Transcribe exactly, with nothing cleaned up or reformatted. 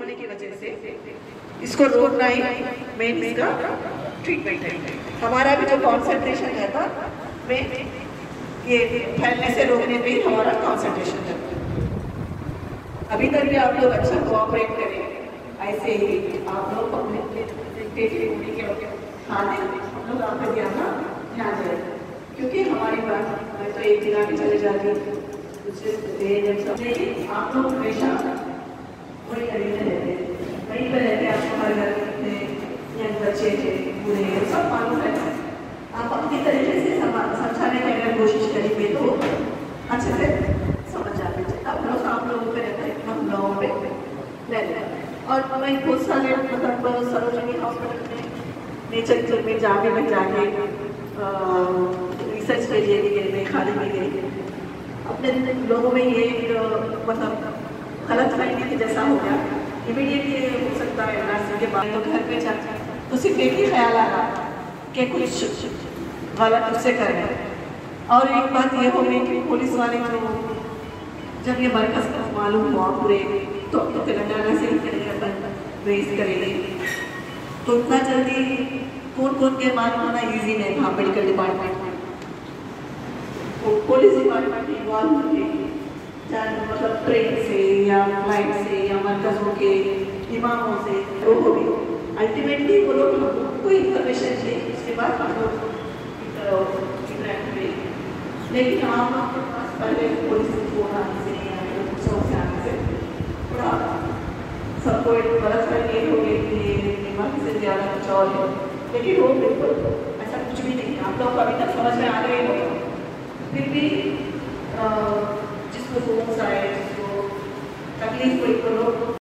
होने की वजह से इसको रोकना ही मेन इसका ट्रीटमेंट है। हमारा भी जो कॉन्सेंट्रेशन रहता में ये फैलने से रोकने पे ही हमारा कॉन्सेंट्रेशन रहता है। अभी तक भी आप लोग अच्छा कोऑपरेट करें, ऐसे ही आप लोग अपने होने के खाने हम लोग आप पर ध्यान ध्यान दें, क्योंकि हमारी बात मैं तो एक जगह भी चले जाती जब सब आप लोग हमेशा वही खरीदने रहते हैं, वहीं पर रहते हैं। आपको हर घर में यंग बच्चे थे, बूढ़े सब मालूम है। आप अपनी तरीके से समझाने की अगर कोशिश करेंगे तो अच्छे से समझ जाते हैं। अब लोग आप लोगों पे रहते हैं, हम लोगों पे रहते हैं। और मैं बहुत सारे मतलब सरोजनी हॉस्पिटल में नेचर क्लब में जाके मैं जाके रिसर्च के लिए भी गए, खाने भी गए। अपने लोगों में ये मतलब गलत फहमी के जैसा हो गया, इमीडिएटली हो सकता है नर्सिंग के बाद तो घर पे जाकर तो सिर्फ एक ही ख्याल आ रहा कि कुछ गलत उससे कर रहे हैं। और एक बात ये हो गई कि पुलिस वाले जो जब ये मरकज का मालूम हुआ पूरे तो अब तो तेलंगाना से ही करेंगे, रेस करेंगे, तो उतना जल्दी कौन कौन के मालूम होना ईजी नहीं था। मेडिकल डिपार्टमेंट में पुलिस डिपार्टमेंट इन्वॉल्व होंगे, चाहे मतलब ट्रेन से या फ्लाइट से या मरकजों के इमामों से वो हो गई। अल्टीमेटली वो लोग हमको इन्फॉर्मेशन दी, उसके बाद हम लोग इंटरेक्ट हुए। लेकिन हम लोग के पास पहले पुलिस फोन आने से या पुलिसों से आने से थोड़ा सबको एक गलत फहमी हो गई कि ये बीमारी से ज़्यादा कुछ और है, लेकिन वो बिल्कुल ऐसा कुछ भी नहीं है। आप लोग अभी तक समझ में आ गए हो, फिर भी जिसको फोन आए, जिसको तकलीफ हुई तो लोग